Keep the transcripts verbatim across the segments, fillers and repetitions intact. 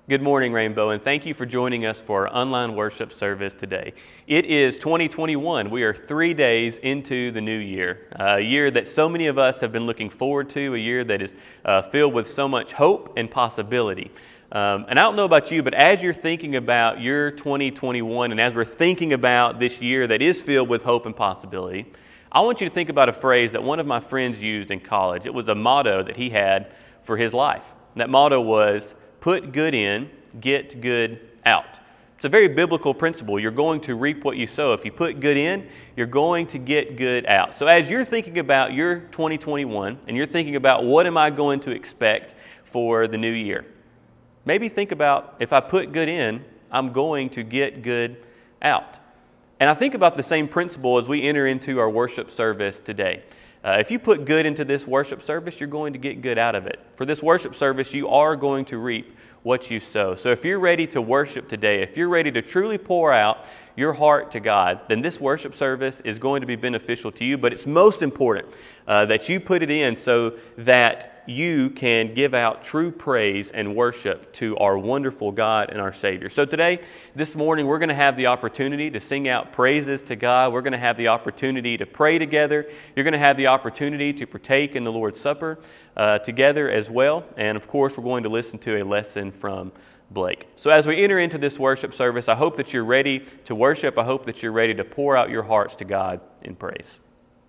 Good morning, Rainbow, and thank you for joining us for our online worship service today. It is twenty twenty-one. We are three days into the new year, a year that so many of us have been looking forward to, a year that is uh, filled with so much hope and possibility. Um, and I don't know about you, but as you're thinking about your twenty twenty-one, and as we're thinking about this year that is filled with hope and possibility, I want you to think about a phrase that one of my friends used in college. It was a motto that he had for his life. And that motto was, put good in, get good out. It's a very biblical principle. You're going to reap what you sow. If you put good in, you're going to get good out. So as you're thinking about your twenty twenty-one, and you're thinking about what am I going to expect for the new year, maybe think about, if I put good in, I'm going to get good out. And I think about the same principle as we enter into our worship service today. Uh, if you put good into this worship service, you're going to get good out of it. For this worship service, you are going to reap what you sow. So if you're ready to worship today, if you're ready to truly pour out your heart to God, then this worship service is going to be beneficial to you. But it's most important uh, that you put it in so that you can give out true praise and worship to our wonderful God and our Savior. So today, this morning, we're going to have the opportunity to sing out praises to God. We're going to have the opportunity to pray together. You're going to have the opportunity to partake in the Lord's Supper uh, together as well. And of course, we're going to listen to a lesson from Blake. So as we enter into this worship service, I hope that you're ready to worship. I hope that you're ready to pour out your hearts to God in praise.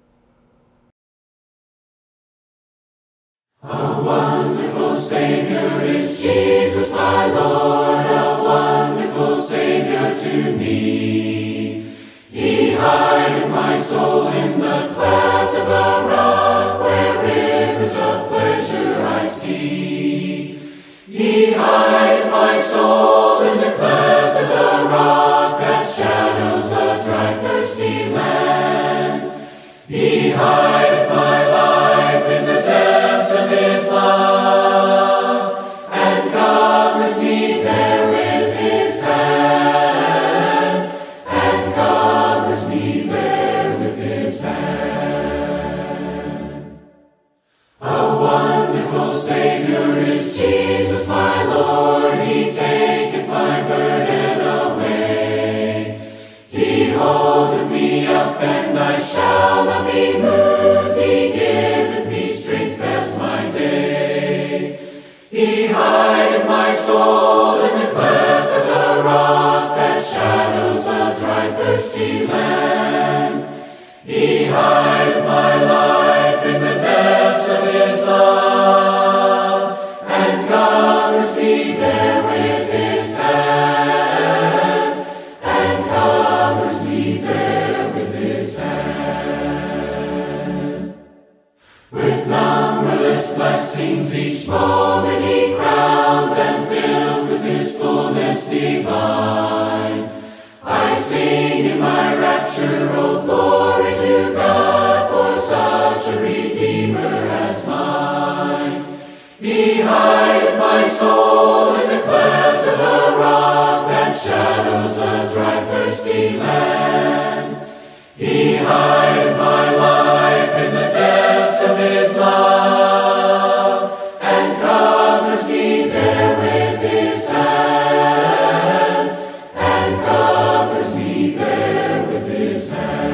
A wonderful Savior is Jesus my Lord, a wonderful Savior to me. He hideth my soul in the cleft of the rock, where rivers of pleasure I see. He hideth my soul in the cleft of the rock, that shadows a dry, thirsty land. He hideth my life in the depths of His love, and covers me there with His hand, and covers me there with His hand. A wonderful Savior is Jesus my Lord, He taketh my burden away. He holdeth me up, and I shall not be moved. He giveth me strength as my day. He hideth my soul in the cleft of the rock, that shadows a dry, thirsty land. He hideth my life in the depths of His love, and covers me there with His hand, and covers me there with His hand. With numberless blessings each moment He crowns, and filled with His fullness divine, I sing in my rapture, oh glory to God, for such a Redeemer as mine. He hideth my soul in the cleft of the rock, that shadows a dry, thirsty land. He hideth my life in the depths of His love, and covers me there with His hand, and covers me there with His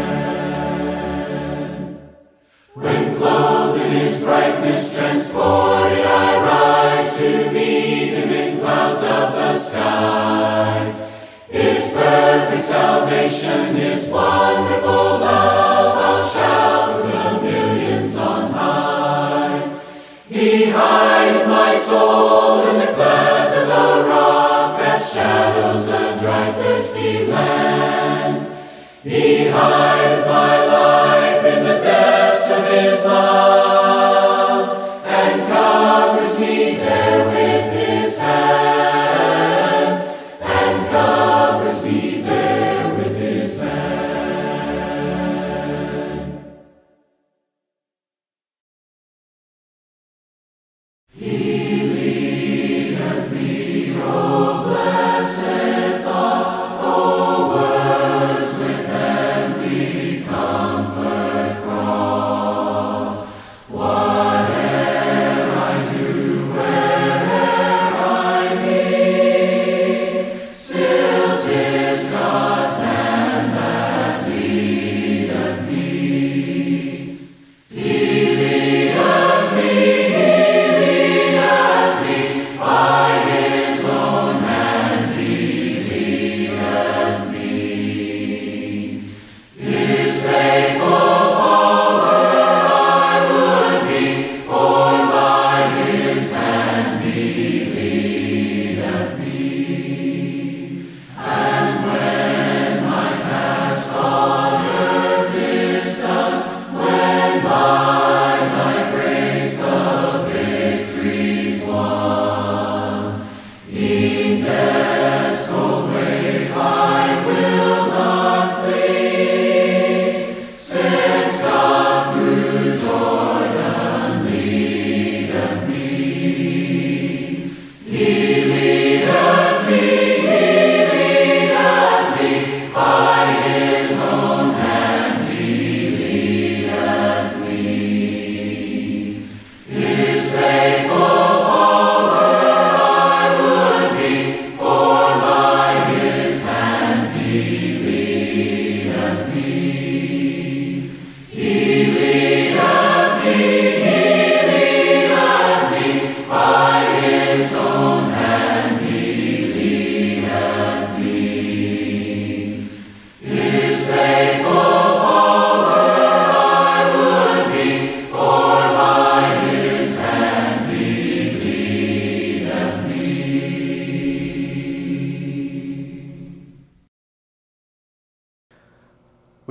hand. When clothed in His brightness transported, I rise to meet Him in clouds of the sky. His perfect salvation, His wonderful love, I'll shout with the millions on high. He hideth my soul in the cleft of the rock, that shadows a dry, thirsty land. He hideth my life in the depths of His love, and covers me there with His hand, and covers me there with His hand. He leadeth me, O blessed thought, O words with heavenly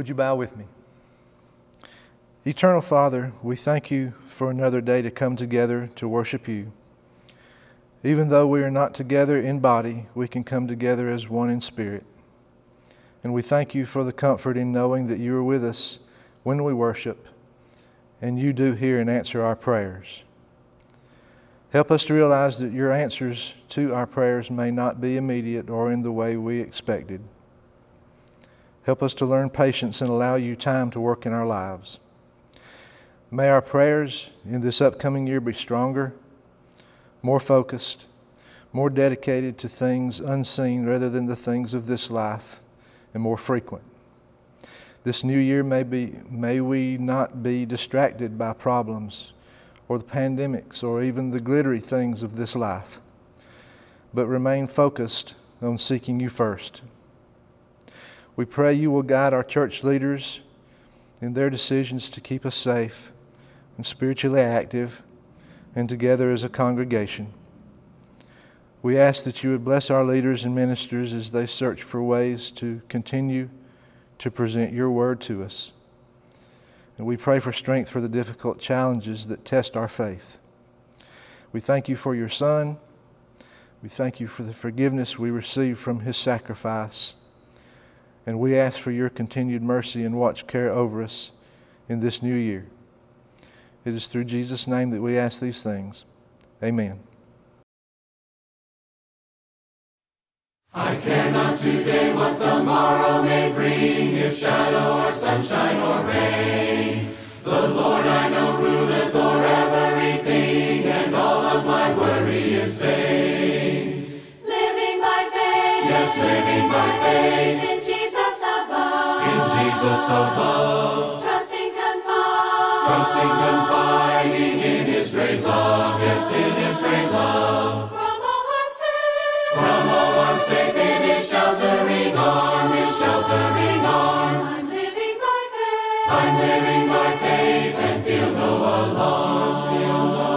Would you bow with me? Eternal Father, we thank you for another day to come together to worship you. Even though we are not together in body, we can come together as one in spirit. And we thank you for the comfort in knowing that you are with us when we worship, and you do hear and answer our prayers. Help us to realize that your answers to our prayers may not be immediate or in the way we expected. Help us to learn patience and allow you time to work in our lives. May our prayers in this upcoming year be stronger, more focused, more dedicated to things unseen rather than the things of this life, and more frequent. This new year may be, may we not be distracted by problems or the pandemics or even the glittery things of this life, but remain focused on seeking you first. We pray you will guide our church leaders in their decisions to keep us safe and spiritually active and together as a congregation. We ask that you would bless our leaders and ministers as they search for ways to continue to present your word to us. And we pray for strength for the difficult challenges that test our faith. We thank you for your Son. We thank you for the forgiveness we receive from his sacrifice. And we ask for your continued mercy and watch care over us in this new year. It is through Jesus' name that we ask these things. Amen. I care not today what the morrow may bring, if shadow or sunshine or rain. The Lord I know ruleth o'er everything, and all of my worry is vain. Living by faith, yes, living by faith, in Jesus above, in Jesus above, trusting, confide, trusting, confiding in his great love, yes, in his great love. from all harm safe, From all harm safe in his sheltering arm, his sheltering arm. I'm living by faith, I'm living by faith and feel no alarm, feel no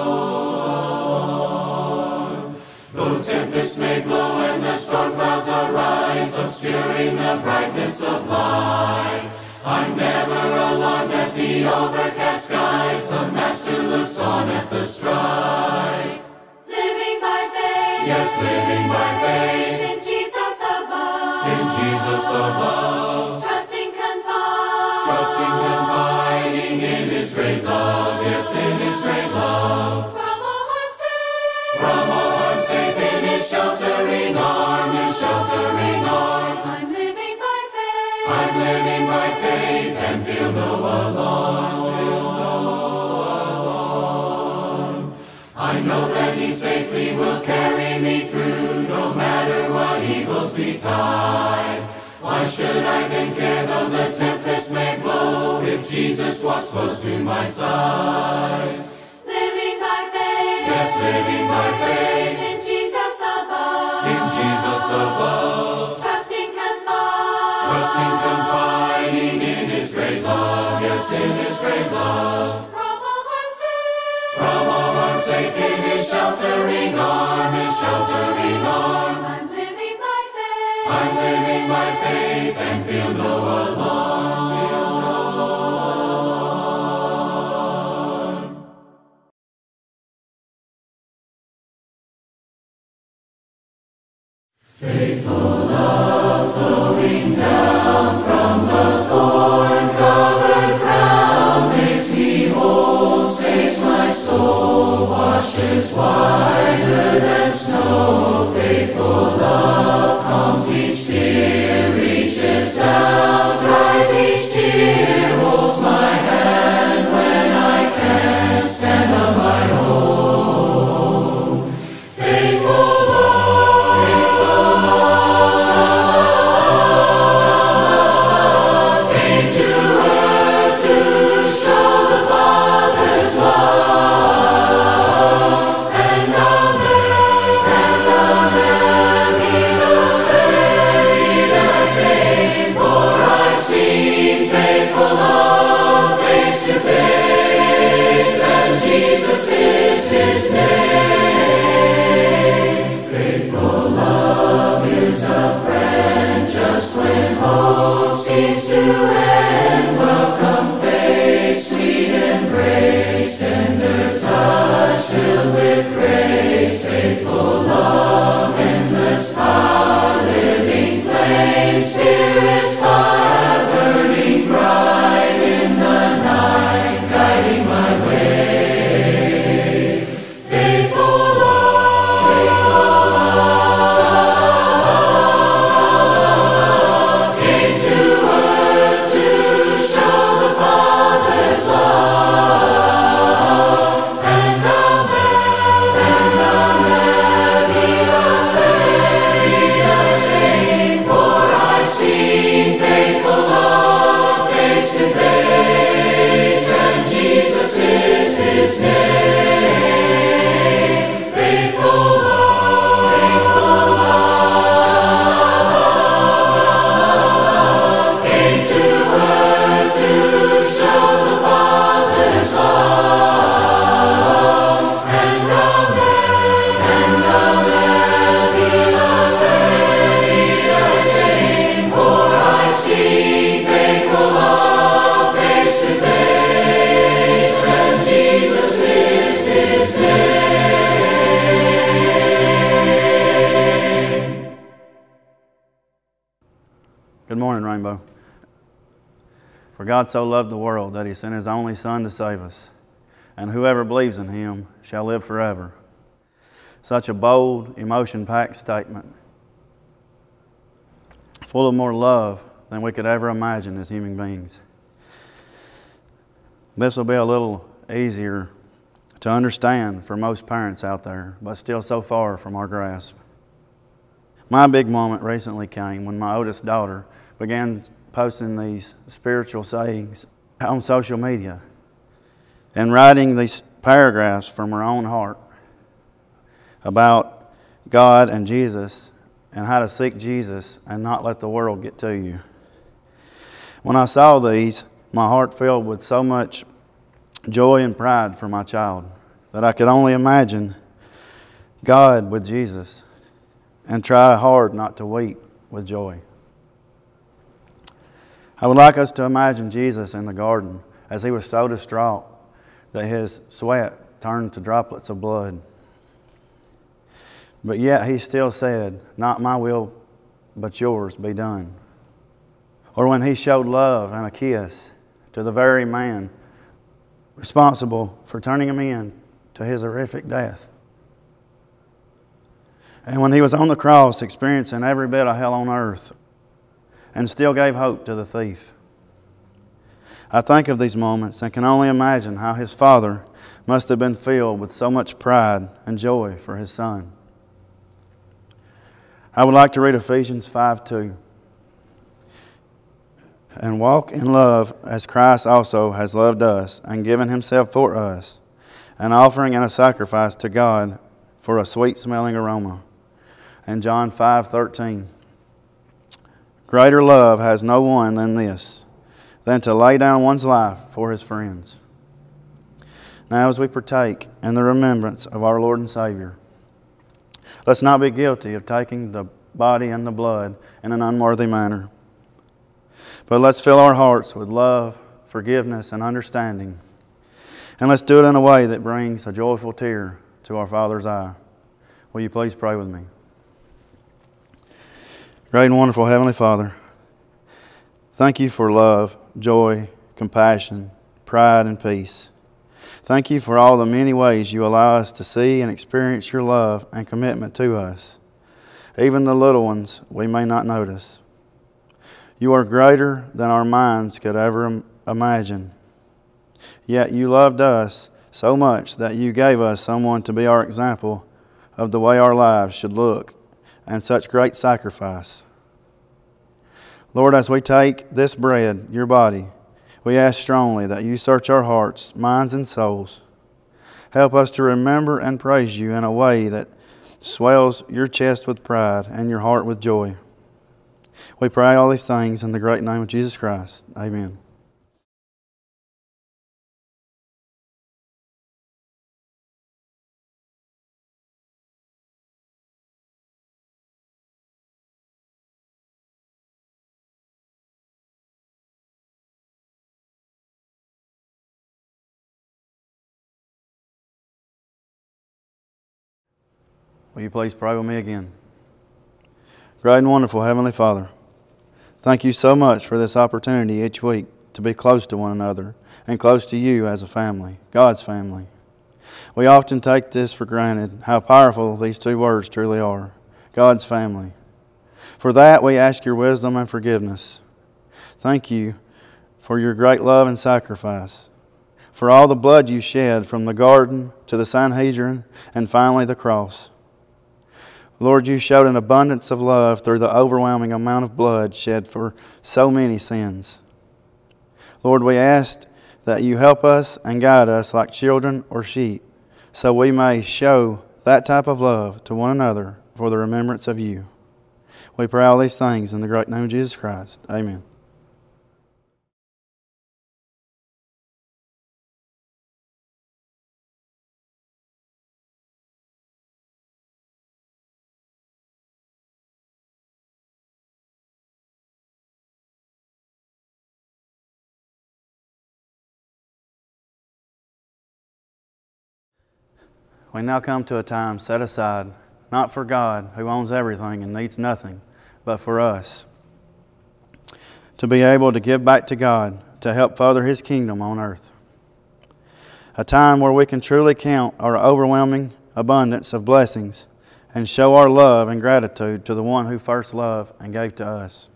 alarm. Though tempests may blow and the storm clouds arise, obscuring the brightness of light, I'm never alarmed at the overcast skies. The Master looks on at the strife. living by faith, Yes, living by faith, in Jesus above, in Jesus above, trusting, confide, trusting, confiding in his great love, yes, in his great love. from all harm safe, From all harm safe in his sheltering arm, his sheltering arm. I'm living by faith, I'm living by faith and feel no alarm, feel no alarm. I know that he safely will carry me through, no matter what evils betide. Why should I then care though the tempest may blow, if Jesus walks close to my side? living by faith, Yes, living by faith, in Jesus above, in Jesus above, trusting, confide, trusting, confiding in his great love, yes, in his great love. from all harm safe, From all harm safe in his sheltering arm, his sheltering arm. I'm living by faith, I'm living by faith and feel no alarm, feel no alarm. Faithful love flowing down from the thorn-covered crown makes me whole, saves my soul, washes whiter than snow. Faithful love calms each fear, reaches down, dries For God so loved the world that he sent his only Son to save us, and whoever believes in him shall live forever. Such a bold, emotion-packed statement, full of more love than we could ever imagine as human beings. This will be a little easier to understand for most parents out there, but still so far from our grasp. My big moment recently came when my oldest daughter began posting these spiritual sayings on social media and writing these paragraphs from her own heart about God and Jesus and how to seek Jesus and not let the world get to you. When I saw these, my heart filled with so much joy and pride for my child that I could only imagine God with Jesus and try hard not to weep with joy. I would like us to imagine Jesus in the garden as he was so distraught that his sweat turned to droplets of blood. But yet he still said, "Not my will, but yours be done." Or when he showed love and a kiss to the very man responsible for turning him in to his horrific death. And when he was on the cross experiencing every bit of hell on earth and still gave hope to the thief. I think of these moments and can only imagine how his father must have been filled with so much pride and joy for his son. I would like to read Ephesians five two. And walk in love as Christ also has loved us and given himself for us, an offering and a sacrifice to God for a sweet-smelling aroma. And John five thirteen. Greater love has no one than this, than to lay down one's life for his friends. Now as we partake in the remembrance of our Lord and Savior, let's not be guilty of taking the body and the blood in an unworthy manner. But let's fill our hearts with love, forgiveness, and understanding. And let's do it in a way that brings a joyful tear to our Father's eye. Will you please pray with me? Great and wonderful Heavenly Father, thank you for love, joy, compassion, pride, and peace. Thank you for all the many ways you allow us to see and experience your love and commitment to us, even the little ones we may not notice. You are greater than our minds could ever imagine. Yet you loved us so much that you gave us someone to be our example of the way our lives should look, and such great sacrifice. Lord, as we take this bread, your body, we ask strongly that you search our hearts, minds, and souls. Help us to remember and praise you in a way that swells your chest with pride and your heart with joy. We pray all these things in the great name of Jesus Christ. Amen. Will you please pray with me again? Great and wonderful Heavenly Father, thank you so much for this opportunity each week to be close to one another and close to you as a family, God's family. We often take this for granted, how powerful these two words truly are, God's family. For that, we ask your wisdom and forgiveness. Thank you for your great love and sacrifice, for all the blood you shed from the garden to the Sanhedrin and finally the cross. Lord, you showed an abundance of love through the overwhelming amount of blood shed for so many sins. Lord, we ask that you help us and guide us like children or sheep, so we may show that type of love to one another for the remembrance of you. We pray all these things in the great name of Jesus Christ. Amen. We now come to a time set aside, not for God, who owns everything and needs nothing, but for us, to be able to give back to God, to help further His kingdom on earth. A time where we can truly count our overwhelming abundance of blessings and show our love and gratitude to the one who first loved and gave to us.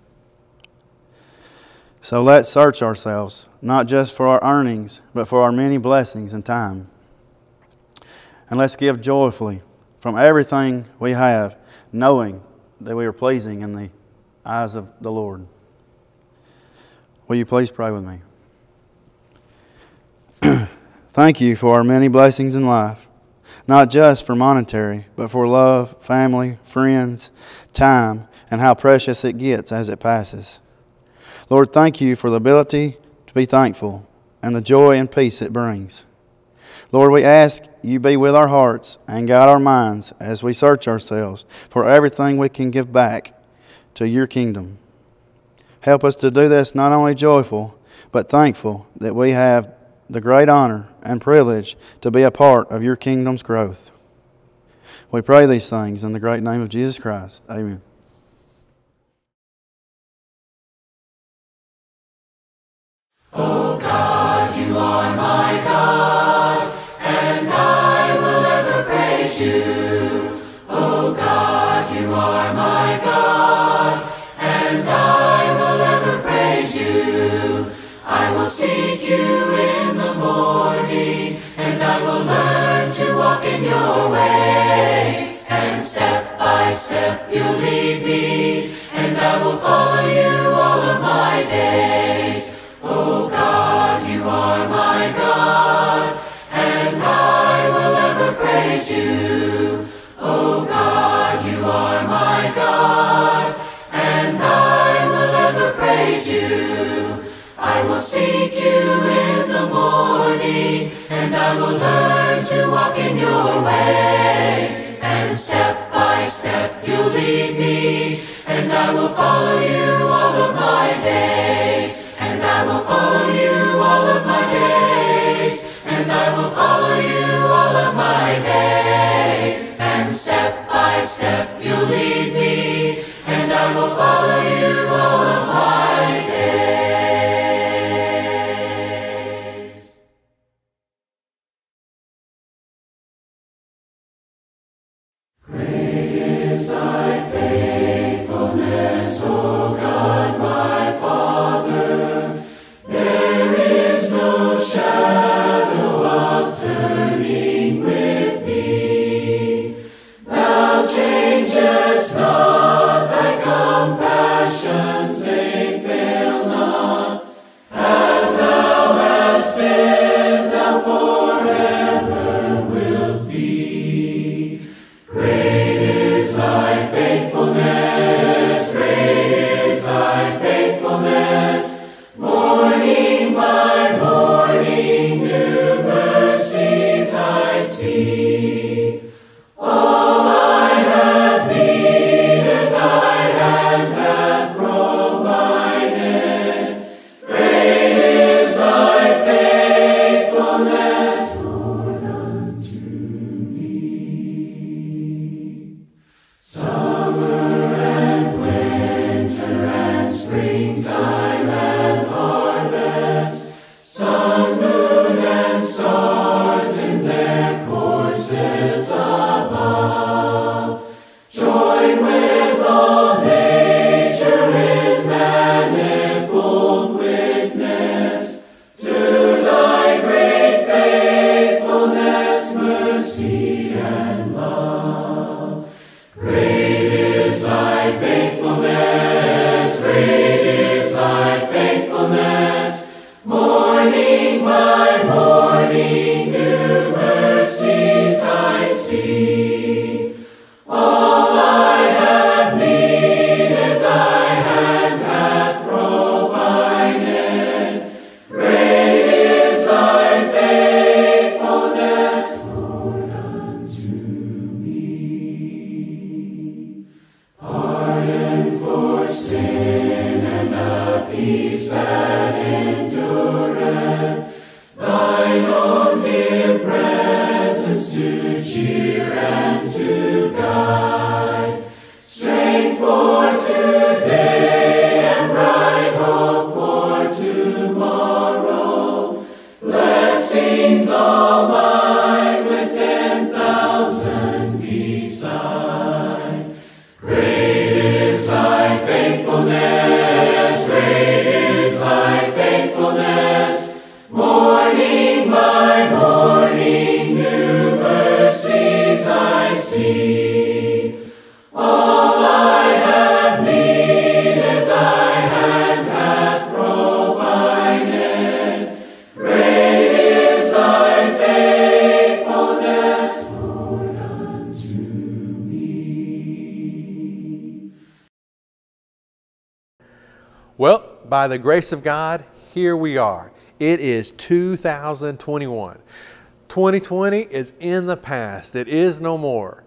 So let's search ourselves, not just for our earnings, but for our many blessings and time. And let's give joyfully from everything we have, knowing that we are pleasing in the eyes of the Lord. Will you please pray with me? Thank you for our many blessings in life, not just for monetary, but for love, family, friends, time, and how precious it gets as it passes. Lord, thank you for the ability to be thankful and the joy and peace it brings. Lord, we ask you be with our hearts and guide our minds as we search ourselves for everything we can give back to your kingdom. Help us to do this not only joyful, but thankful that we have the great honor and privilege to be a part of your kingdom's growth. We pray these things in the great name of Jesus Christ. Amen. O God, you are my God, and I will ever praise you. O God, you are my God, and I will ever praise you. I will seek you in the morning, and I will learn to walk in your ways. And step by step you lead me, and I will follow you all of my days. O God, you are my God, and I will ever praise you. O God, you are my God, and I will ever praise you. I will seek you in the morning, and I will learn to walk in your ways. And step by step you lead me, and I will follow you all of my days. And I will follow you all of my days. And I will follow you all of my days. And step by step you lead me, and I will follow you all of my days. Great is thy faithfulness, O But by the grace of God, here we are. It is two thousand twenty-one. twenty twenty is in the past. It is no more.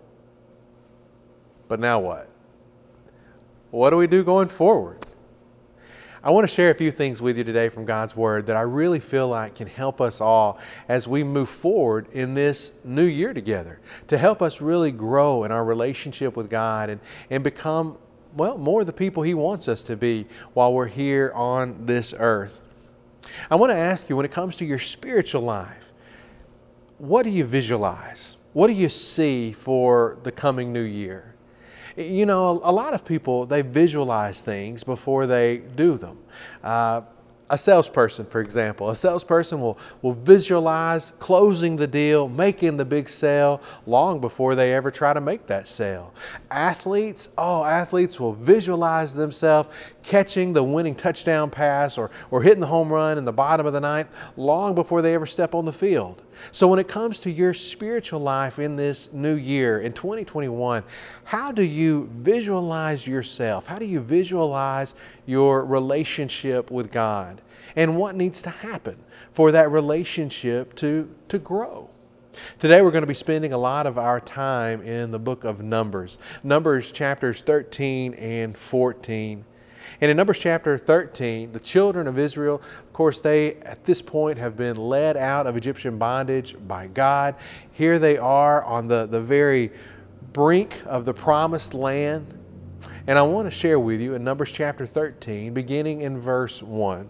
But now what? What do we do going forward? I want to share a few things with you today from God's Word that I really feel like can help us all as we move forward in this new year together, to help us really grow in our relationship with God and, and become, well, more the people He wants us to be while we're here on this earth. I want to ask you, when it comes to your spiritual life, what do you visualize? What do you see for the coming new year? You know, a lot of people, they visualize things before they do them. Uh, a salesperson, for example, a salesperson will, will visualize closing the deal, making the big sale long before they ever try to make that sale. Athletes, oh, athletes will visualize themselves catching the winning touchdown pass or, or hitting the home run in the bottom of the ninth long before they ever step on the field. So when it comes to your spiritual life in this new year, in twenty twenty-one, how do you visualize yourself? How do you visualize your relationship with God? And what needs to happen for that relationship to, to grow? Today we're going to be spending a lot of our time in the book of Numbers. Numbers chapters thirteen and fourteen. And in Numbers chapter thirteen, the children of Israel, of course, they at this point have been led out of Egyptian bondage by God. Here they are on the, the very brink of the promised land. And I want to share with you in Numbers chapter thirteen, beginning in verse one.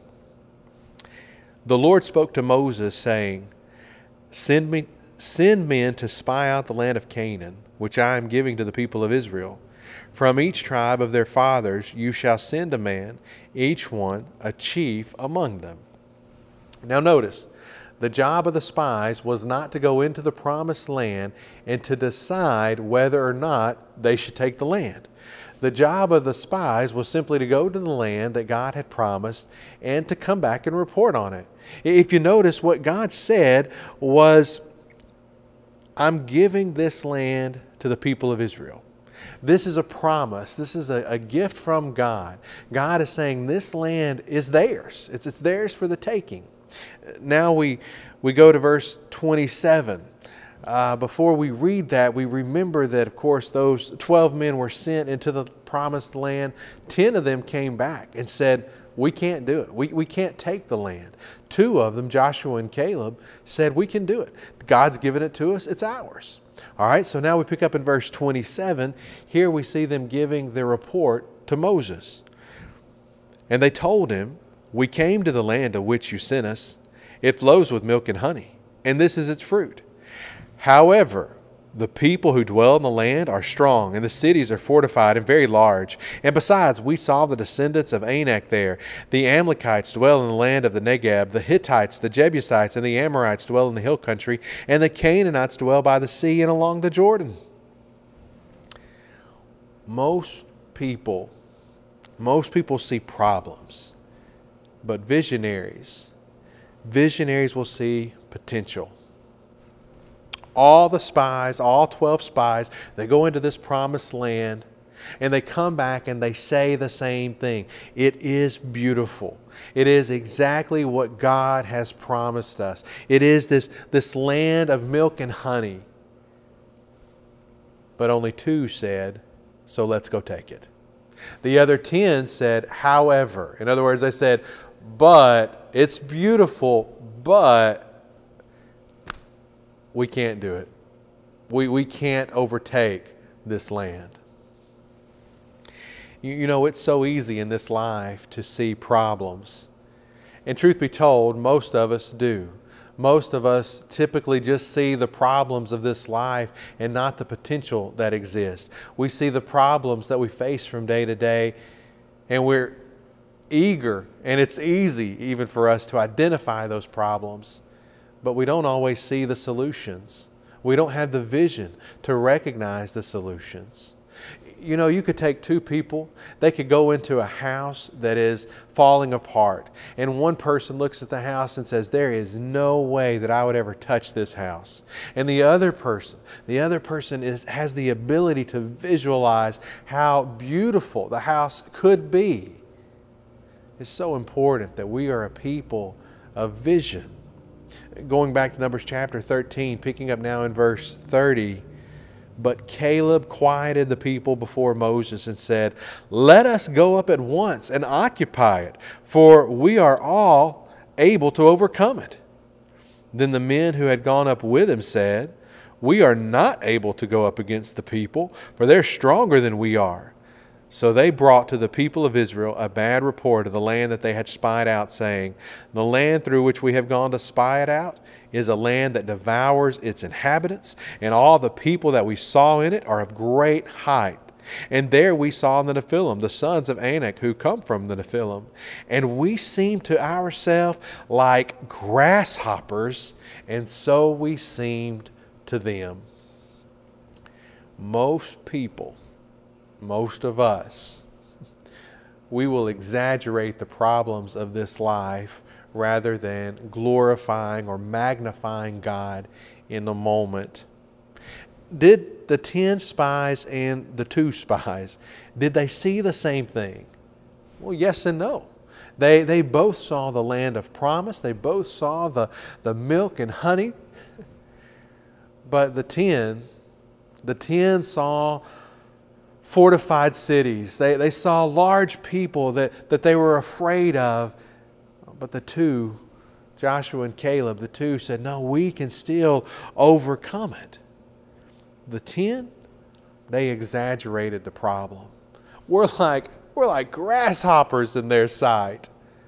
The Lord spoke to Moses, saying, Send me, send men to spy out the land of Canaan, which I am giving to the people of Israel. From each tribe of their fathers you shall send a man, each one a chief among them. Now notice, the job of the spies was not to go into the promised land and to decide whether or not they should take the land. The job of the spies was simply to go to the land that God had promised and to come back and report on it. If you notice, what God said was, I'm giving this land to the people of Israel. This is a promise. This is a, a gift from God. God is saying this land is theirs. It's, it's theirs for the taking. Now we, we go to verse twenty-seven. Uh, before we read that, we remember that, of course, those twelve men were sent into the promised land. Ten of them came back and said, we can't do it. We, we can't take the land. Two of them, Joshua and Caleb, said, we can do it. God's given it to us. It's ours. All right, so now we pick up in verse twenty-seven. Here we see them giving their report to Moses. And they told him, we came to the land of which you sent us. It flows with milk and honey, and this is its fruit. However, the people who dwell in the land are strong, and the cities are fortified and very large. And besides, we saw the descendants of Anak there. The Amalekites dwell in the land of the Negeb. The Hittites, the Jebusites, and the Amorites dwell in the hill country. And the Canaanites dwell by the sea and along the Jordan. Most people, most people see problems. But visionaries, visionaries will see potential. All the spies, all twelve spies, they go into this promised land and they come back and they say the same thing. It is beautiful. It is exactly what God has promised us. It is this, this land of milk and honey. But only two said, so let's go take it. The other ten said, however. In other words, they said, but it's beautiful, but we can't do it. We, we can't overtake this land. You, you know, it's so easy in this life to see problems. And truth be told, most of us do. Most of us typically just see the problems of this life and not the potential that exists. We see the problems that we face from day to day, and we're eager, and it's easy even for us to identify those problems. But we don't always see the solutions. We don't have the vision to recognize the solutions. You know, you could take two people, they could go into a house that is falling apart, and one person looks at the house and says, there is no way that I would ever touch this house. And the other person, the other person is, has the ability to visualize how beautiful the house could be. it's so important that we are a people of vision. Going back to Numbers chapter thirteen, picking up now in verse thirty, but Caleb quieted the people before Moses and said, "Let us go up at once and occupy it, for we are all able to overcome it." Then the men who had gone up with him said, "We are not able to go up against the people, for they're stronger than we are." So they brought to the people of Israel a bad report of the land that they had spied out, saying, "The land through which we have gone to spy it out is a land that devours its inhabitants, and all the people that we saw in it are of great height. And there we saw the Nephilim, the sons of Anak, who come from the Nephilim. And we seemed to ourselves like grasshoppers, and so we seemed to them." Most people, most of us, we will exaggerate the problems of this life rather than glorifying or magnifying God in the moment. Did the ten spies and the two spies, did they see the same thing? Well, yes and no. They, they both saw the land of promise. They both saw the, the milk and honey. But the ten, the ten saw fortified cities. They, they saw large people that, that they were afraid of. But the two, Joshua and Caleb, the two said, no, we can still overcome it. The ten, they exaggerated the problem. We're like, we're like grasshoppers in their sight.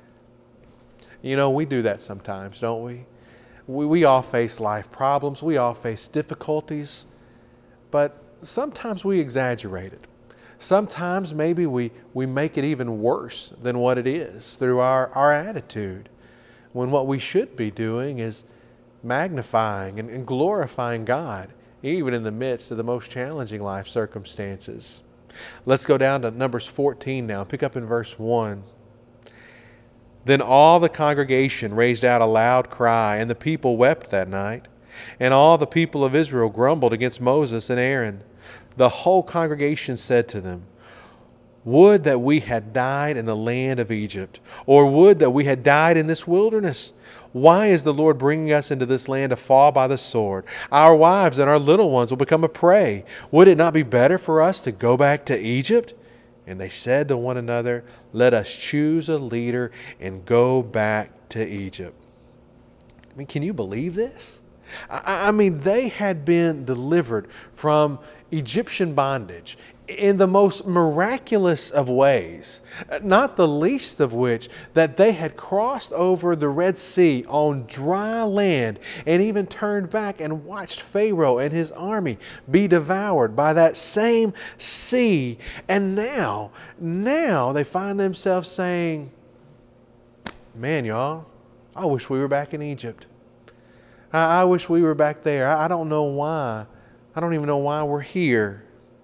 You know, we do that sometimes, don't we? We, we all face life problems. We all face difficulties. But sometimes we exaggerate it. Sometimes maybe we, we make it even worse than what it is through our, our attitude, when what we should be doing is magnifying and, and glorifying God, even in the midst of the most challenging life circumstances. Let's go down to Numbers fourteen now. Pick up in verse one. Then all the congregation raised out a loud cry, and the people wept that night. And all the people of Israel grumbled against Moses and Aaron. The whole congregation said to them, "Would that we had died in the land of Egypt, or would that we had died in this wilderness. Why is the Lord bringing us into this land to fall by the sword? Our wives and our little ones will become a prey. Would it not be better for us to go back to Egypt?" And they said to one another, "Let us choose a leader and go back to Egypt." I mean, can you believe this? I, I mean, they had been delivered from Egyptian bondage in the most miraculous of ways, not the least of which that they had crossed over the Red Sea on dry land and even turned back and watched Pharaoh and his army be devoured by that same sea. And now, now they find themselves saying, "Man, y'all, I wish we were back in Egypt. I, I wish we were back there. I, I don't know why. I don't even know why we're here."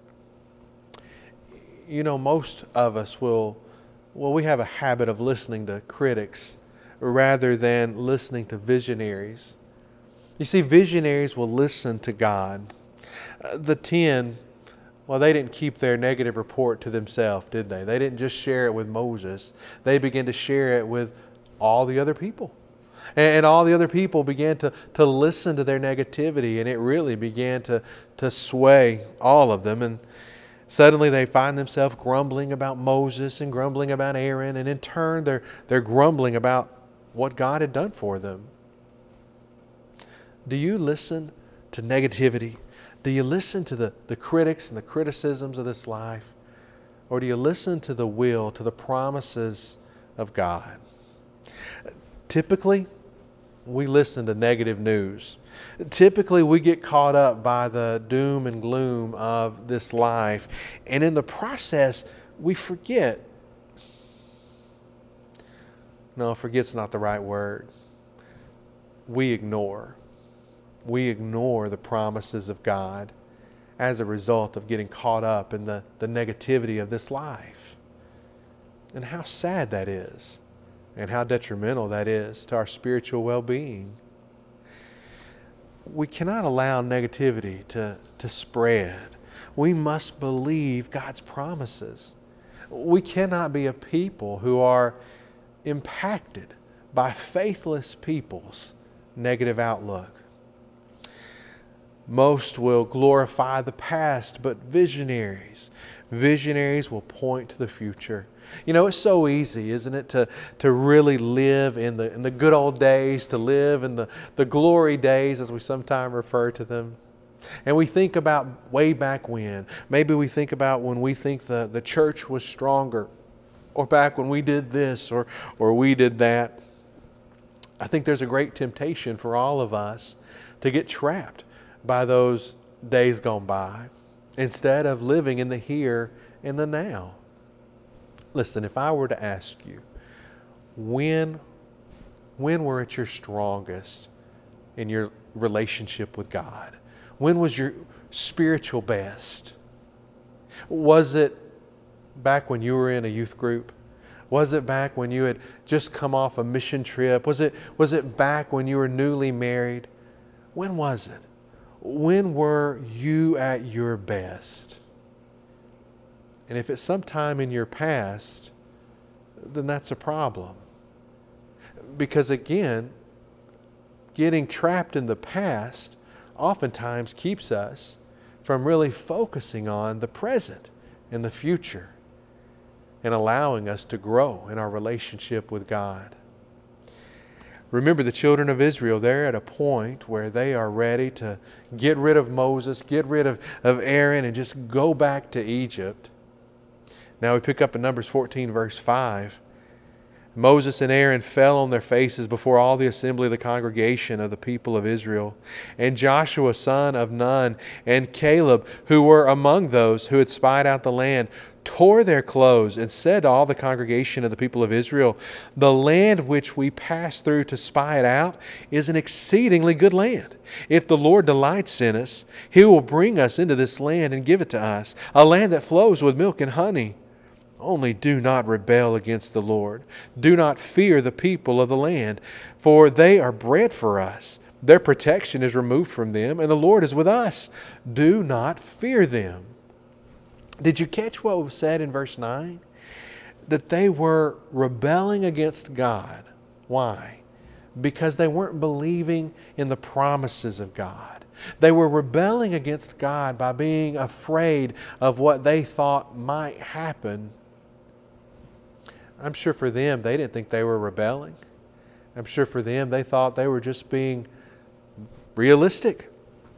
You know, most of us will, well, we have a habit of listening to critics rather than listening to visionaries. You see, visionaries will listen to God. Uh, the ten, well, they didn't keep their negative report to themselves, did they? They didn't just share it with Moses. They began to share it with all the other people. And, and all the other people began to, to listen to their negativity, and it really began to, to sway all of them. And suddenly they find themselves grumbling about Moses and grumbling about Aaron, and in turn they're, they're grumbling about what God had done for them. Do you listen to negativity? Do you listen to the, the critics and the criticisms of this life? Or do you listen to the will, to the promises of God? Typically, we listen to negative news. Typically, we get caught up by the doom and gloom of this life. And in the process, we forget. No, forget's not the right word. We ignore. We ignore the promises of God as a result of getting caught up in the, the negativity of this life. And how sad that is. And how detrimental that is to our spiritual well-being. We cannot allow negativity to, to spread. We must believe God's promises. We cannot be a people who are impacted by faithless people's negative outlook. Most will glorify the past, but visionaries, visionaries will point to the future. You know, it's so easy, isn't it, to, to really live in the, in the good old days, to live in the, the glory days, as we sometimes refer to them. And we think about way back when. Maybe we think about when we think the, the church was stronger, or back when we did this, or, or we did that. I think there's a great temptation for all of us to get trapped by those days gone by instead of living in the here and the now. Listen, if I were to ask you, when, when were at your strongest in your relationship with God? When was your spiritual best? Was it back when you were in a youth group? Was it back when you had just come off a mission trip? Was it, was it back when you were newly married? When was it? When were you at your best? And if it's sometime in your past, then that's a problem. Because again, getting trapped in the past oftentimes keeps us from really focusing on the present and the future and allowing us to grow in our relationship with God. Remember, the children of Israel, they're at a point where they are ready to get rid of Moses, get rid of, of Aaron, and just go back to Egypt. Now we pick up in Numbers fourteen, verse five. Moses and Aaron fell on their faces before all the assembly of the congregation of the people of Israel. And Joshua, son of Nun, and Caleb, who were among those who had spied out the land, tore their clothes and said to all the congregation of the people of Israel, "The land which we passed through to spy it out is an exceedingly good land. If the Lord delights in us, He will bring us into this land and give it to us, a land that flows with milk and honey. Only do not rebel against the Lord. Do not fear the people of the land, for they are bread for us. Their protection is removed from them, and the Lord is with us. Do not fear them." Did you catch what was said in verse nine? That they were rebelling against God. Why? Because they weren't believing in the promises of God. They were rebelling against God by being afraid of what they thought might happen. I'm sure for them, they didn't think they were rebelling. I'm sure for them, they thought they were just being realistic.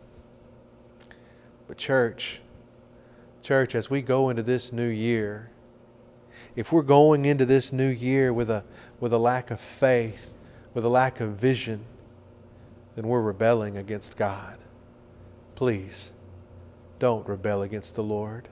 But church, church, as we go into this new year, if we're going into this new year with a, with a lack of faith, with a lack of vision, then we're rebelling against God. Please, don't rebel against the Lord.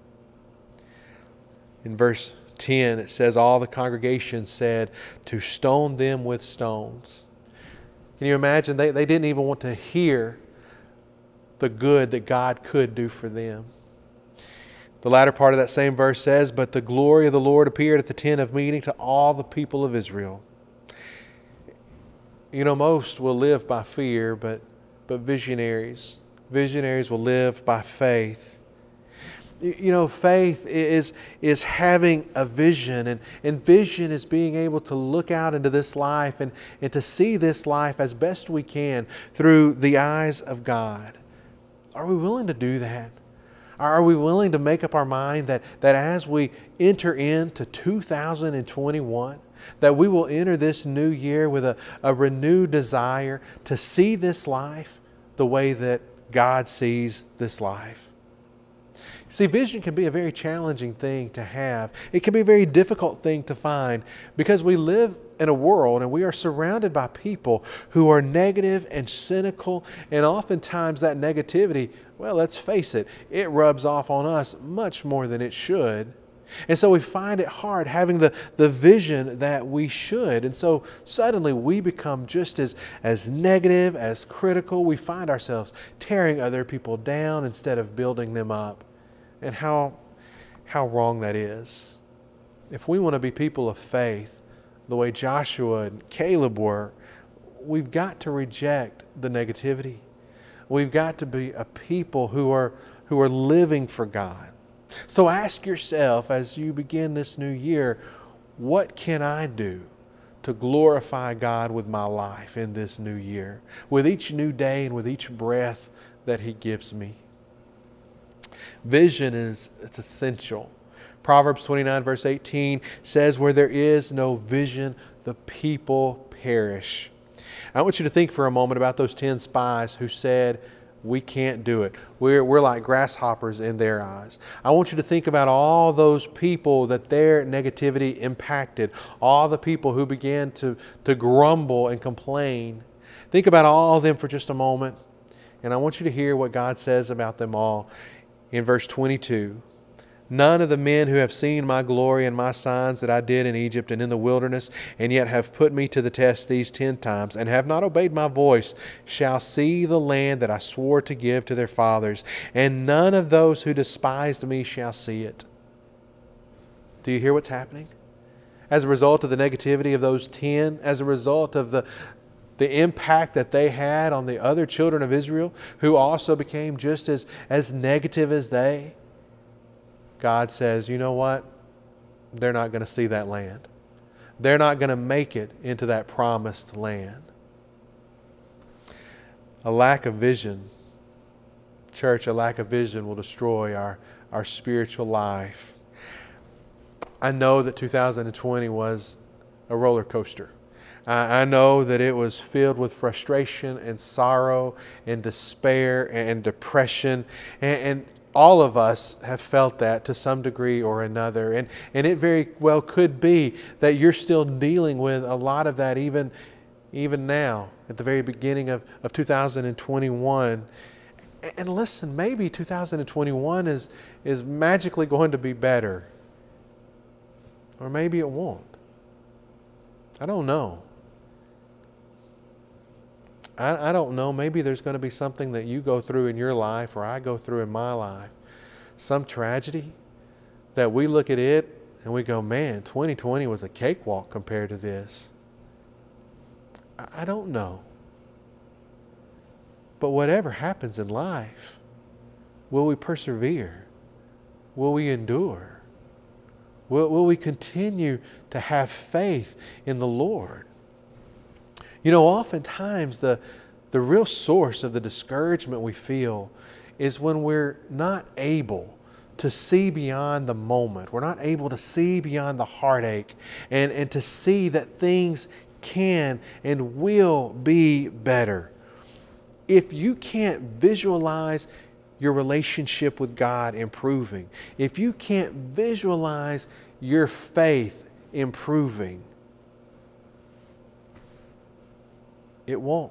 In verse ten, it says, all the congregation said to stone them with stones. Can you imagine? They, they didn't even want to hear the good that God could do for them. The latter part of that same verse says, but the glory of the Lord appeared at the tent of meeting to all the people of Israel. You know, most will live by fear, but, but visionaries, visionaries will live by faith. You know, faith is, is having a vision, and, and vision is being able to look out into this life and, and to see this life as best we can through the eyes of God. Are we willing to do that? Are we willing to make up our mind that, that as we enter into two thousand twenty-one, that we will enter this new year with a, a renewed desire to see this life the way that God sees this life? See, vision can be a very challenging thing to have. It can be a very difficult thing to find because we live in a world and we are surrounded by people who are negative and cynical, and oftentimes that negativity, well, let's face it, it rubs off on us much more than it should. And so we find it hard having the, the vision that we should. And so suddenly we become just as, as negative, as critical. We find ourselves tearing other people down instead of building them up. And how, how wrong that is. If we want to be people of faith, the way Joshua and Caleb were, we've got to reject the negativity. We've got to be a people who are, who are living for God. So ask yourself as you begin this new year, what can I do to glorify God with my life in this new year, with each new day and with each breath that He gives me. Vision is it's essential. Proverbs twenty-nine verse eighteen says, where there is no vision, the people perish. I want you to think for a moment about those ten spies who said, we can't do it. We're, we're like grasshoppers in their eyes. I want you to think about all those people that their negativity impacted, all the people who began to, to grumble and complain. Think about all of them for just a moment, and I want you to hear what God says about them all in verse twenty-two. None of the men who have seen my glory and my signs that I did in Egypt and in the wilderness, and yet have put me to the test these ten times, and have not obeyed my voice, shall see the land that I swore to give to their fathers, and none of those who despised me shall see it. Do you hear what's happening? As a result of the negativity of those ten, as a result of the the impact that they had on the other children of Israel, who also became just as, as negative as they, God says, you know what? They're not going to see that land. They're not going to make it into that promised land. A lack of vision, church, a lack of vision will destroy our, our spiritual life. I know that two thousand twenty was a roller coaster. I, I know that it was filled with frustration and sorrow and despair and depression, and, and all of us have felt that to some degree or another. And, and it very well could be that you're still dealing with a lot of that even, even now at the very beginning of, of two thousand twenty-one. And listen, maybe two thousand twenty-one is, is magically going to be better. Or maybe it won't. I don't know. I, I don't know. Maybe there's going to be something that you go through in your life or I go through in my life. Some tragedy that we look at it and we go, man, twenty twenty was a cakewalk compared to this. I, I don't know. But whatever happens in life, will we persevere? Will we endure? Will, will we continue to have faith in the Lord? You know, oftentimes the, the real source of the discouragement we feel is when we're not able to see beyond the moment. We're not able to see beyond the heartache and, and to see that things can and will be better. If you can't visualize your relationship with God improving, if you can't visualize your faith improving, it won't.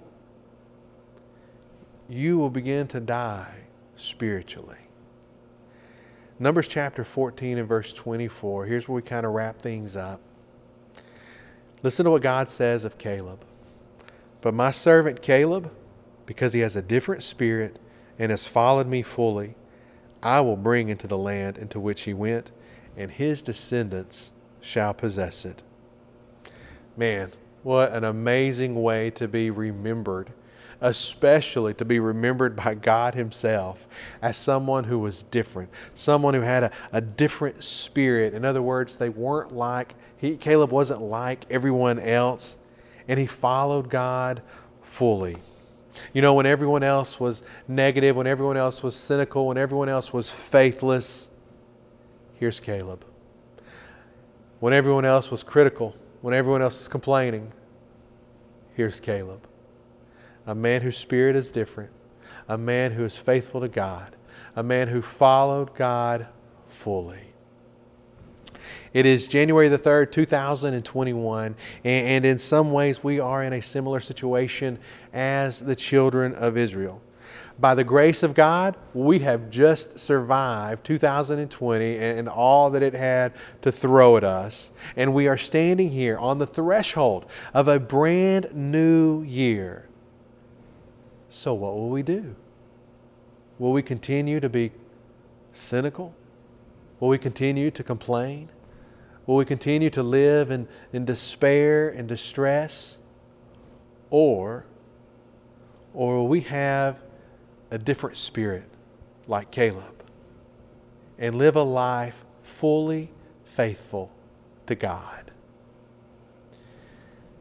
You will begin to die spiritually. Numbers chapter fourteen and verse twenty-four. Here's where we kind of wrap things up. Listen to what God says of Caleb. But my servant Caleb, because he has a different spirit and has followed me fully, I will bring into the land into which he went, and his descendants shall possess it. Man, what an amazing way to be remembered, especially to be remembered by God Himself as someone who was different, someone who had a, a different spirit. In other words, they weren't like, he, Caleb wasn't like everyone else, and he followed God fully. You know, when everyone else was negative, when everyone else was cynical, when everyone else was faithless, here's Caleb. When everyone else was critical, when everyone else was complaining, here's Caleb. A man whose spirit is different, a man who is faithful to God, a man who followed God fully. It is January the third, two thousand twenty-one, and in some ways we are in a similar situation as the children of Israel. By the grace of God, we have just survived two thousand twenty and all that it had to throw at us. And we are standing here on the threshold of a brand new year. So what will we do? Will we continue to be cynical? Will we continue to complain? Will we continue to live in, in despair and distress? Or, or will we have a different spirit like Caleb and live a life fully faithful to God?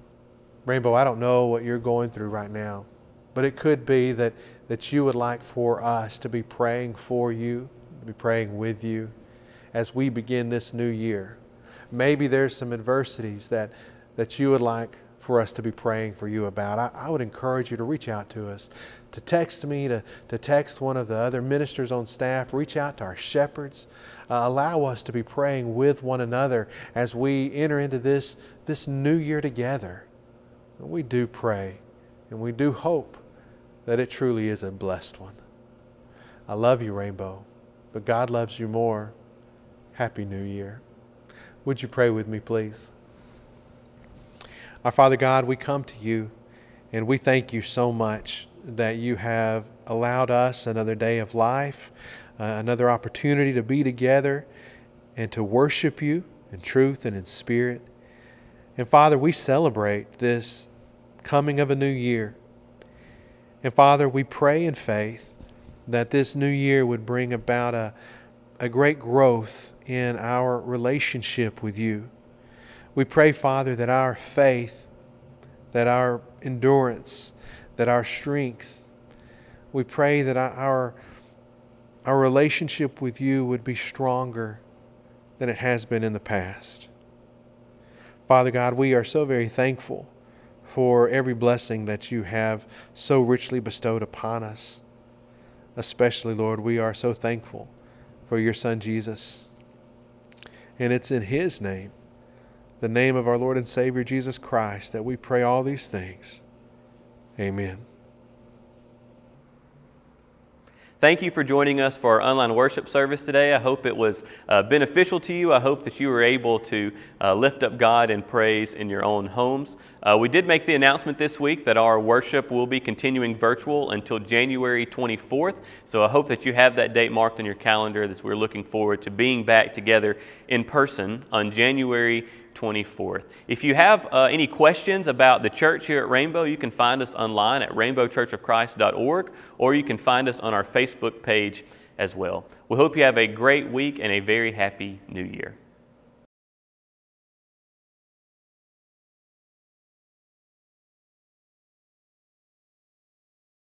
Rainbow, I don't know what you're going through right now, but it could be that, that you would like for us to be praying for you, to be praying with you as we begin this new year. Maybe there's some adversities that, that you would like for us to be praying for you about. I, I would encourage you to reach out to us, to text me, to, to text one of the other ministers on staff, reach out to our shepherds. Uh, allow us to be praying with one another as we enter into this, this new year together. And we do pray and we do hope that it truly is a blessed one. I love you, Rainbow, but God loves you more. Happy New Year. Would you pray with me, please? Our Father God, we come to you and we thank you so much that you have allowed us another day of life, uh, another opportunity to be together and to worship you in truth and in spirit. And Father, we celebrate this coming of a new year. And Father, we pray in faith that this new year would bring about a, a great growth in our relationship with you. We pray, Father, that our faith, that our endurance, that our strength, we pray that our, our relationship with you would be stronger than it has been in the past. Father God, we are so very thankful for every blessing that you have so richly bestowed upon us. Especially, Lord, we are so thankful for your Son, Jesus. And it's in His name, the name of our Lord and Savior, Jesus Christ, that we pray all these things. Amen. Thank you for joining us for our online worship service today. I hope it was uh, beneficial to you. I hope that you were able to uh, lift up God in praise in your own homes. Uh, we did make the announcement this week that our worship will be continuing virtual until January twenty-fourth. So I hope that you have that date marked on your calendar, that we're looking forward to being back together in person on January twenty-fourth. If you have uh, any questions about the church here at Rainbow, you can find us online at rainbow church of christ dot org, or you can find us on our Facebook page as well. We hope you have a great week and a very happy new year.